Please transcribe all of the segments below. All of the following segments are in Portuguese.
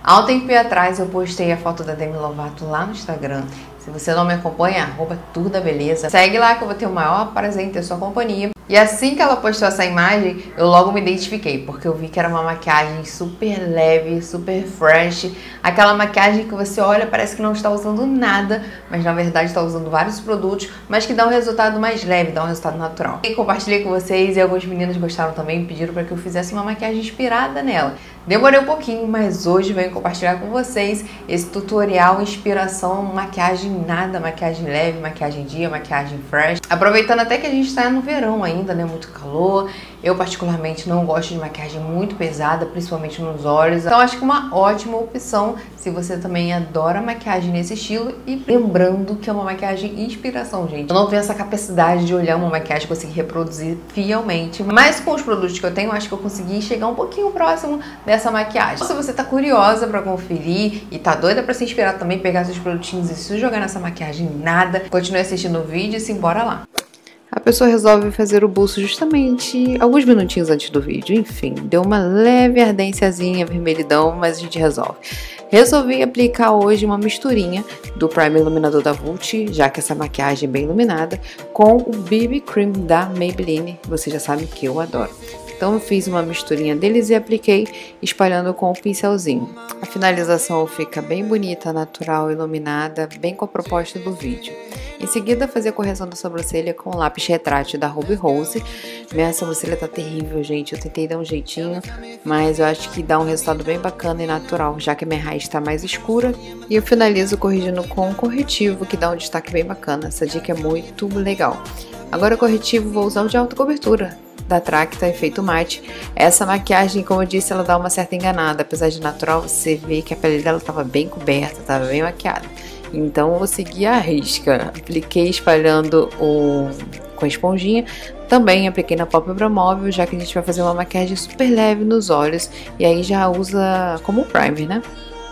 Há um tempo atrás eu postei a foto da Demi Lovato lá no Instagram. Se você não me acompanha, @tudabeleza. Segue lá que eu vou ter o maior prazer em ter sua companhia. E assim que ela postou essa imagem, eu logo me identifiquei, porque eu vi que era uma maquiagem super leve, super fresh. Aquela maquiagem que você olha, parece que não está usando nada, mas na verdade está usando vários produtos, mas que dá um resultado mais leve, dá um resultado natural. E compartilhei com vocês e alguns meninos gostaram também, pediram para que eu fizesse uma maquiagem inspirada nela. Demorei um pouquinho, mas hoje venho compartilhar com vocês esse tutorial, inspiração, maquiagem nada, maquiagem leve, maquiagem dia, maquiagem fresh. Aproveitando até que a gente está no verão ainda, né, muito calor. Eu particularmente não gosto de maquiagem muito pesada, principalmente nos olhos. Então acho que uma ótima opção se você também adora maquiagem nesse estilo. E lembrando que é uma maquiagem inspiração, gente. Eu não tenho essa capacidade de olhar uma maquiagem e conseguir reproduzir fielmente, mas com os produtos que eu tenho, acho que eu consegui chegar um pouquinho próximo dessa maquiagem. Se você tá curiosa pra conferir e tá doida pra se inspirar também, pegar seus produtinhos e se jogar nessa maquiagem nada, continue assistindo o vídeo e simbora lá. A pessoa resolve fazer o buço justamente alguns minutinhos antes do vídeo. Enfim, deu uma leve ardênciazinha, vermelhidão, mas a gente resolve. Resolvi aplicar hoje uma misturinha do Primer Iluminador da Vult, já que essa maquiagem é bem iluminada, com o BB Cream da Maybelline. Você já sabe que eu adoro. Então eu fiz uma misturinha deles e apliquei espalhando com o pincelzinho. A finalização fica bem bonita, natural, iluminada, bem com a proposta do vídeo. Em seguida, fazer a correção da sobrancelha com o lápis retrátil da Ruby Rose. Minha sobrancelha tá terrível, gente. Eu tentei dar um jeitinho, mas eu acho que dá um resultado bem bacana e natural, já que a minha raiz tá mais escura. E eu finalizo corrigindo com um corretivo, que dá um destaque bem bacana. Essa dica é muito legal. Agora o corretivo vou usar o de alta cobertura da Tracta Efeito Matte. Essa maquiagem, como eu disse, ela dá uma certa enganada. Apesar de natural, você vê que a pele dela tava bem coberta, tava bem maquiada. Então eu vou seguir a risca. Apliquei espalhando com a esponjinha. Também apliquei na pálpebra móvel, já que a gente vai fazer uma maquiagem super leve nos olhos. E aí já usa como primer, né?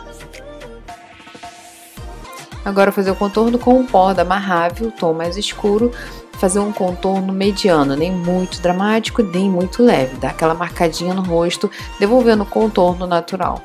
Agora fazer o contorno com o pó da Marrável, tom mais escuro. Fazer um contorno mediano, nem muito dramático, nem muito leve. Dá aquela marcadinha no rosto, devolvendo o contorno natural.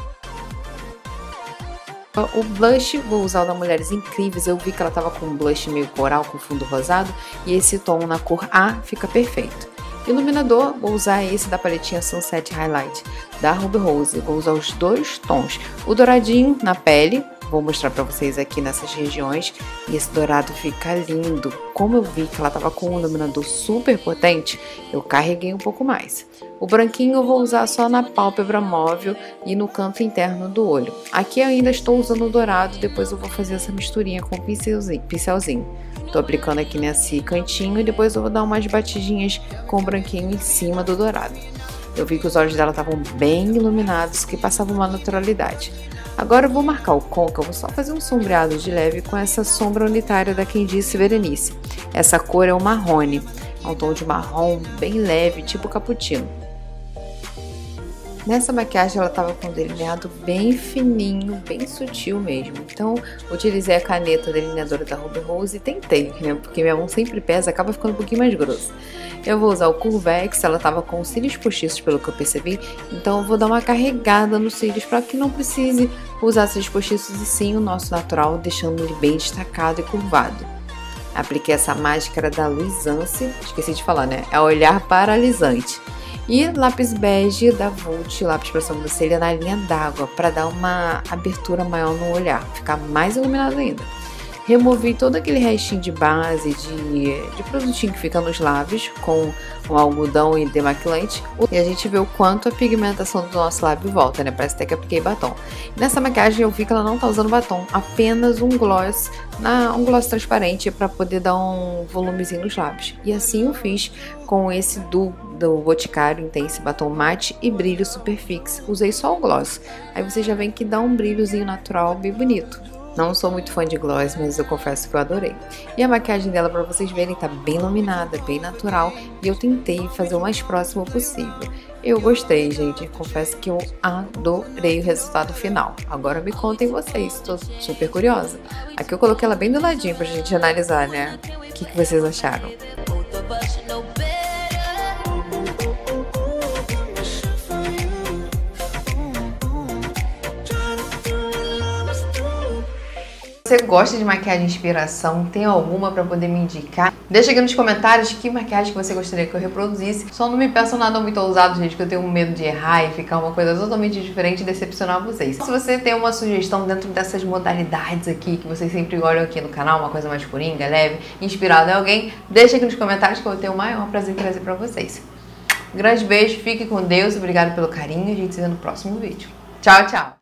O blush, vou usar o da Mulheres Incríveis. Eu vi que ela tava com um blush meio coral com fundo rosado. E esse tom na cor A fica perfeito. Iluminador, vou usar esse da paletinha Sunset Highlight da Ruby Rose. Vou usar os dois tons. O douradinho na pele. Vou mostrar pra vocês aqui nessas regiões. E esse dourado fica lindo. Como eu vi que ela tava com um iluminador super potente, eu carreguei um pouco mais. O branquinho eu vou usar só na pálpebra móvel e no canto interno do olho. Aqui eu ainda estou usando o dourado, depois eu vou fazer essa misturinha com o pincelzinho. Tô aplicando aqui nesse cantinho e depois eu vou dar umas batidinhas com o branquinho em cima do dourado. Eu vi que os olhos dela estavam bem iluminados, que passavam uma naturalidade. Agora eu vou marcar o côncavo, só fazer um sombreado de leve com essa sombra unitária da Quem Disse Berenice. Essa cor é o marrone, é um tom de marrom bem leve, tipo cappuccino. Nessa maquiagem ela tava com um delineado bem fininho, bem sutil mesmo. Então utilizei a caneta delineadora da Ruby Rose e tentei, né? Porque minha mão sempre pesa, acaba ficando um pouquinho mais grossa. Eu vou usar o Curvex, ela tava com os cílios postiços pelo que eu percebi. Então eu vou dar uma carregada nos cílios para que não precise usar cílios postiços e sim o nosso natural, deixando ele bem destacado e curvado. Apliquei essa máscara da Luisance, esqueci de falar, né? É Olhar Paralisante. E lápis bege da Vult, lápis para sobrancelha na linha d'água, para dar uma abertura maior no olhar, ficar mais iluminado ainda. Removi todo aquele restinho de base, de produtinho que fica nos lábios, com um algodão e demaquilante. E a gente vê o quanto a pigmentação do nosso lábio volta, né? Parece até que apliquei batom. Nessa maquiagem eu vi que ela não tá usando batom, apenas um gloss transparente para poder dar um volumezinho nos lábios. E assim eu fiz com esse do Boticário Intense Batom Mate e Brilho Super Fix. Usei só o gloss. Aí você já vê que dá um brilhozinho natural bem bonito. Não sou muito fã de gloss, mas eu confesso que eu adorei. E a maquiagem dela, pra vocês verem, tá bem iluminada, bem natural. E eu tentei fazer o mais próximo possível. Eu gostei, gente. Confesso que eu adorei o resultado final. Agora me contem vocês, tô super curiosa. Aqui eu coloquei ela bem do ladinho pra gente analisar, né? O que vocês acharam? Você gosta de maquiagem de inspiração? Tem alguma para poder me indicar? Deixa aqui nos comentários que maquiagem que você gostaria que eu reproduzisse. Só não me peçam nada muito ousado, gente, que eu tenho medo de errar e ficar uma coisa totalmente diferente e decepcionar vocês. Se você tem uma sugestão dentro dessas modalidades aqui, que vocês sempre olham aqui no canal, uma coisa mais coringa, leve, inspirada em alguém, deixa aqui nos comentários que eu vou ter o maior prazer em trazer para vocês. Um grande beijo, fique com Deus, obrigado pelo carinho e a gente se vê no próximo vídeo. Tchau, tchau!